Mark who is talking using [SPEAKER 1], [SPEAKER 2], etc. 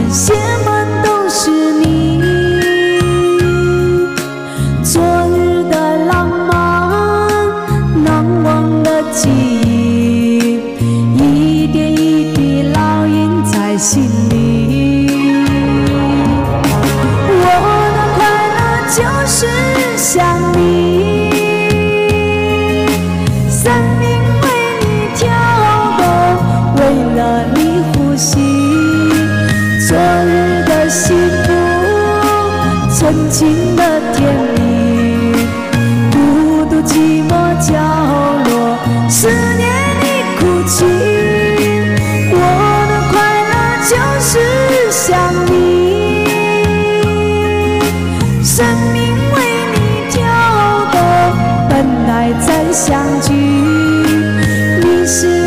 [SPEAKER 1] 些们都是你。昨日的浪漫，难忘的记忆，一点一滴烙印在心里。我的快乐就是想你，生命为你跳动，为了你呼吸。昨日的幸福，曾经的甜蜜，孤独寂寞角落，思念你哭泣。我的快乐就是想你，生命为你跳动，本来再相聚，你是